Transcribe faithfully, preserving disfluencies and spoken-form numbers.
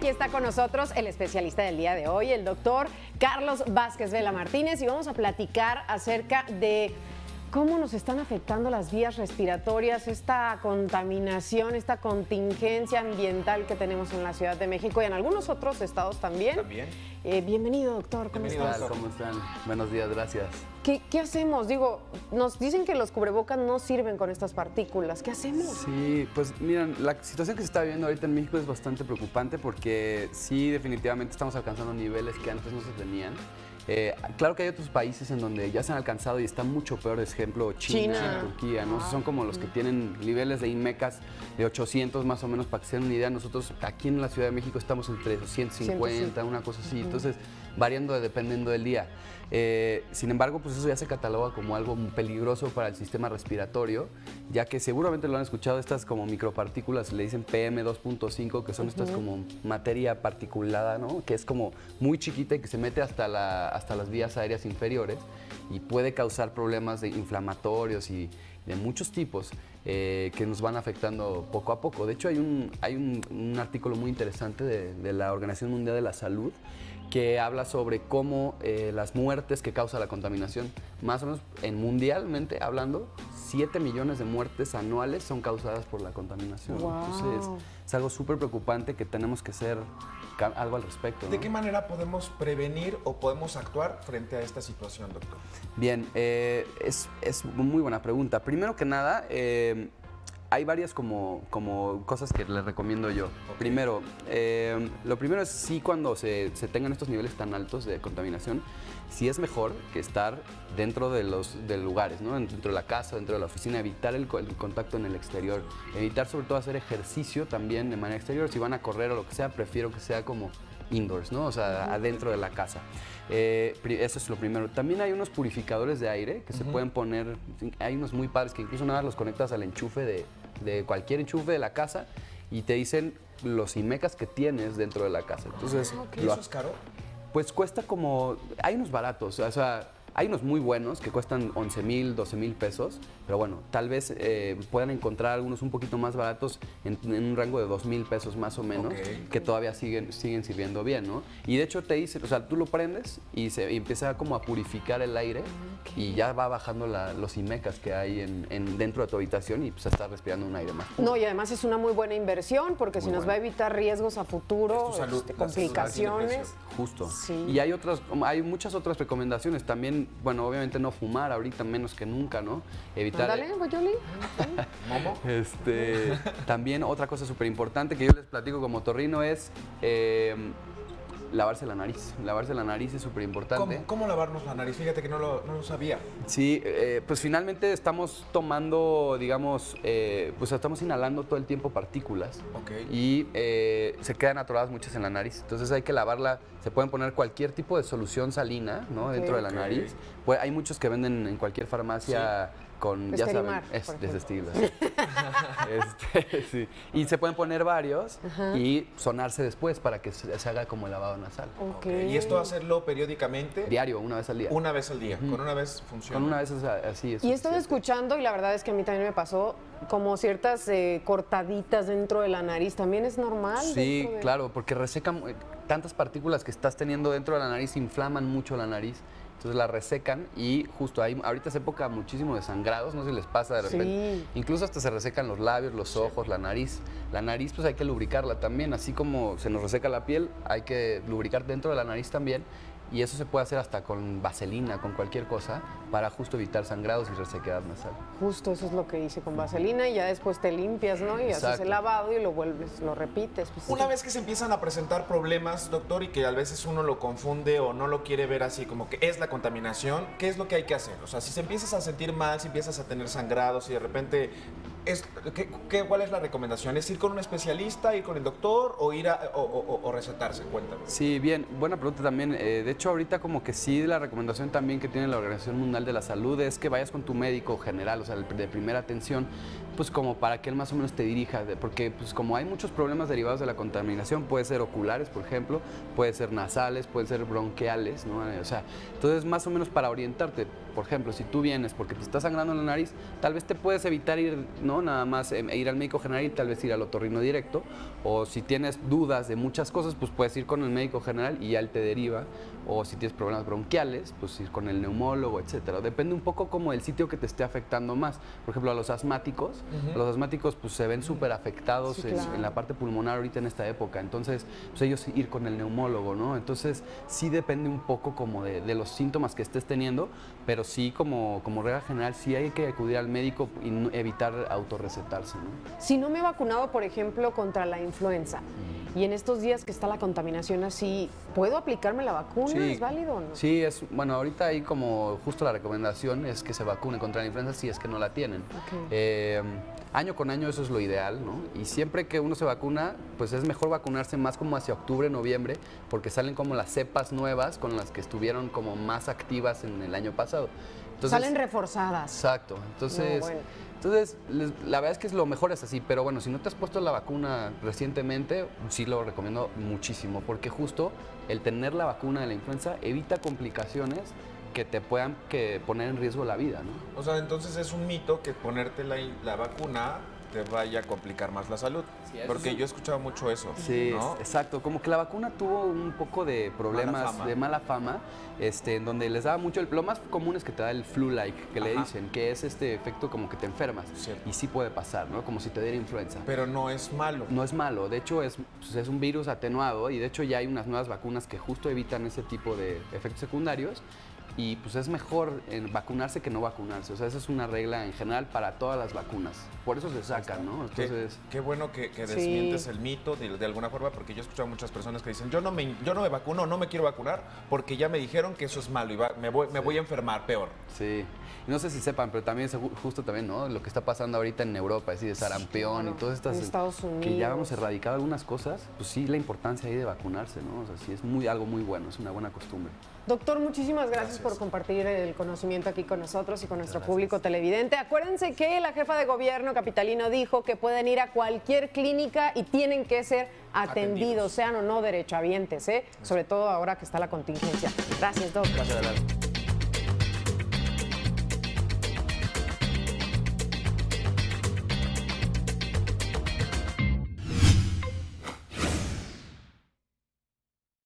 aquí está con nosotros el especialista del día de hoy, el doctor Carlos Vázquez Vela Martínez, y vamos a platicar acerca de cómo nos están afectando las vías respiratorias, esta contaminación, esta contingencia ambiental que tenemos en la Ciudad de México y en algunos otros estados también. También. Eh, bienvenido, doctor. ¿Cómo Bienvenido, estás? ¿Cómo están? Buenos días, gracias. ¿Qué, ¿Qué hacemos? Digo, nos dicen que los cubrebocas no sirven con estas partículas. ¿Qué hacemos? Sí, pues miren, la situación que se está viviendo ahorita en México es bastante preocupante porque sí, definitivamente estamos alcanzando niveles que antes no se tenían. Eh, claro que hay otros países en donde ya se han alcanzado y está mucho peor, por ejemplo, China, China. Turquía, ¿no? Ah. Son como los que tienen niveles de INMECAS de ochocientos más o menos, para que se den una idea. Nosotros aquí en la Ciudad de México estamos entre ciento cincuenta, una cosa así, entonces variando dependiendo del día. Eh, sin embargo, pues eso ya se cataloga como algo muy peligroso para el sistema respiratorio, ya que seguramente lo han escuchado, estas como micropartículas, le dicen P M dos punto cinco, que son estas como materia particulada, ¿no? Que es como muy chiquita y que se mete hasta, la, hasta las vías aéreas inferiores y puede causar problemas de inflamatorios y de muchos tipos eh, que nos van afectando poco a poco. De hecho, hay un, hay un, un artículo muy interesante de, de la Organización Mundial de la Salud que habla sobre cómo eh, las muertes que causa la contaminación, más o menos en mundialmente hablando, siete millones de muertes anuales son causadas por la contaminación. Wow. Entonces, es algo súper preocupante que tenemos que hacer algo al respecto, ¿no? ¿De qué manera podemos prevenir o podemos actuar frente a esta situación, doctor? Bien, eh, es, es muy buena pregunta. Primero que nada, eh, hay varias como, como cosas que les recomiendo yo. Okay. Primero, eh, lo primero es sí, cuando se, se tengan estos niveles tan altos de contaminación, sí es mejor que estar dentro de los de lugares, ¿no? Dentro de la casa, dentro de la oficina, evitar el, el contacto en el exterior, evitar sobre todo hacer ejercicio también de manera exterior. Si van a correr o lo que sea, prefiero que sea como indoors, ¿no? O sea, adentro de la casa. Eh, eso es lo primero. También hay unos purificadores de aire que uh-huh. se pueden poner, hay unos muy padres que incluso nada los conectas al enchufe de, de cualquier enchufe de la casa y te dicen los INMECAS que tienes dentro de la casa. Entonces, ¿Y eso es caro? Pues cuesta como, hay unos baratos, o sea, hay unos muy buenos que cuestan once mil, doce mil pesos, pero bueno, tal vez eh, puedan encontrar algunos un poquito más baratos en, en un rango de dos mil pesos más o menos, okay. que todavía siguen, siguen sirviendo bien, ¿no? Y de hecho te dice, o sea, tú lo prendes y, se, y empieza como a purificar el aire okay. y ya va bajando la, los INMECAS que hay en, en, dentro de tu habitación y pues estás respirando un aire más puro. No, y además es una muy buena inversión porque muy si nos buena. va a evitar riesgos a futuro, es tu salud, este, complicaciones. Justo. Sí. Y hay otras, hay muchas otras recomendaciones también, bueno, obviamente no fumar ahorita menos que nunca, ¿no? Evitar... Dale, Boyoli. ¿Momo? Este, también otra cosa súper importante que yo les platico como torrino es eh, lavarse la nariz. Lavarse la nariz es súper importante. ¿Cómo, ¿Cómo lavarnos la nariz? Fíjate que no lo, no lo sabía. Sí, eh, pues finalmente estamos tomando, digamos, eh, pues estamos inhalando todo el tiempo partículas. Okay. Y eh, se quedan atoradas muchas en la nariz. Entonces hay que lavarla. Se pueden poner cualquier tipo de solución salina, ¿no? Okay, dentro de la okay. nariz. Pues hay muchos que venden en cualquier farmacia. Sí. Con, ya saben, es desestimar. este, sí. Y se pueden poner varios uh-huh. y sonarse después para que se, se haga como el lavado nasal. Okay. Okay. ¿Y esto hacerlo periódicamente? Diario, una vez al día. Una vez al día, uh-huh. con una vez funciona. Con una vez así es. Y he estado escuchando, y la verdad es que a mí también me pasó, como ciertas eh, cortaditas dentro de la nariz. ¿También es normal? Sí, de... claro, porque resecan eh, tantas partículas que estás teniendo dentro de la nariz, inflaman mucho la nariz. Entonces la resecan y justo ahí, ahorita es época muchísimo de sangrados, no sé si les pasa de repente. Sí. Incluso hasta se resecan los labios, los ojos, la nariz. La nariz pues hay que lubricarla también, así como se nos reseca la piel, hay que lubricar dentro de la nariz también. Y eso se puede hacer hasta con vaselina, con cualquier cosa, para justo evitar sangrados y resequedad nasal. Justo eso es lo que hice con vaselina y ya después te limpias, ¿no? Y Exacto. haces el lavado y lo vuelves, lo repites. Pues, Una sí. vez que se empiezan a presentar problemas, doctor, y que a veces uno lo confunde o no lo quiere ver así como que es la contaminación, ¿qué es lo que hay que hacer? O sea, si se empiezas a sentir mal, si empiezas a tener sangrados y de repente... Es, ¿qué, qué, ¿Cuál es la recomendación? ¿Es ir con un especialista, ir con el doctor o ir a, o, o, o recetarse? Cuéntame. Sí, bien, buena pregunta también. Eh, de hecho, ahorita como que sí, la recomendación también que tiene la Organización Mundial de la Salud es que vayas con tu médico general, o sea, el de primera atención, pues como para que él más o menos te dirija, de- porque pues como hay muchos problemas derivados de la contaminación, puede ser oculares, por ejemplo, puede ser nasales, puede ser bronquiales, ¿no? O sea, entonces más o menos para orientarte, por ejemplo, si tú vienes porque te está sangrando en la nariz, tal vez te puedes evitar ir, ¿no? Nada más eh, ir al médico general y tal vez ir al otorrino directo, o si tienes dudas de muchas cosas, pues puedes ir con el médico general y ya él te deriva, o si tienes problemas bronquiales, pues ir con el neumólogo, etcétera. Depende un poco como del sitio que te esté afectando más. Por ejemplo, a los asmáticos, uh-huh. los asmáticos pues se ven súper afectados sí, en, claro. en la parte pulmonar ahorita en esta época, entonces pues ellos ir con el neumólogo, ¿no? Entonces sí depende un poco como de, de los síntomas que estés teniendo, pero sí como, como regla general sí hay que acudir al médico y no, evitar autorrecetarse, ¿no? Si no me he vacunado, por ejemplo, contra la influenza, mm. y en estos días que está la contaminación así, ¿puedo aplicarme la vacuna? Sí, ¿Es válido o no? Sí, es, bueno, ahorita hay como justo la recomendación es que se vacunen contra la influenza si es que no la tienen. Okay. Eh, año con año eso es lo ideal, ¿no? Y siempre que uno se vacuna, pues es mejor vacunarse más como hacia octubre, noviembre, porque salen como las cepas nuevas con las que estuvieron como más activas en el año pasado. Entonces, salen reforzadas. Exacto. Entonces, no, bueno. entonces les, la verdad es que es lo mejor es así, pero bueno, si no te has puesto la vacuna recientemente, sí lo recomiendo muchísimo, porque justo el tener la vacuna de la influenza evita complicaciones que te puedan que poner en riesgo la vida, ¿no? O sea, entonces es un mito que ponerte la, la vacuna te vaya a complicar más la salud. Sí, porque es... yo he escuchado mucho eso. Sí, ¿no? exacto. Como que la vacuna tuvo un poco de problemas, mala de mala fama, este, en donde les daba mucho. El, lo más común es que te da el flu-like, que Ajá. le dicen, que es este efecto como que te enfermas. Cierto. Y sí puede pasar, ¿no? Como si te diera influenza. Pero no es malo. No es malo. De hecho, es, pues, es un virus atenuado y de hecho ya hay unas nuevas vacunas que justo evitan ese tipo de efectos secundarios. Y pues es mejor vacunarse que no vacunarse. O sea, esa es una regla en general para todas las vacunas. Por eso se sacan, ¿no? Entonces, qué, qué bueno que, que desmientes sí. el mito de, de alguna forma, porque yo he escuchado a muchas personas que dicen, yo no me, yo no me vacuno, no me quiero vacunar, porque ya me dijeron que eso es malo y va, me, voy, me sí. voy a enfermar peor. Sí. Y no sé si sepan, pero también justo también, ¿no? Lo que está pasando ahorita en Europa, así de sarampión sí, claro. y todas estas... En Estados Unidos. Que ya hemos erradicado algunas cosas, pues sí, la importancia ahí de vacunarse, ¿no? O sea, sí es muy, algo muy bueno, es una buena costumbre. Doctor, muchísimas gracias, gracias por compartir el conocimiento aquí con nosotros y con nuestro gracias. público televidente. Acuérdense que la jefa de gobierno capitalino dijo que pueden ir a cualquier clínica y tienen que ser atendidos, atendidos. sean o no derechohabientes, ¿eh? Sobre todo ahora que está la contingencia. Gracias, doctor. Gracias, adelante.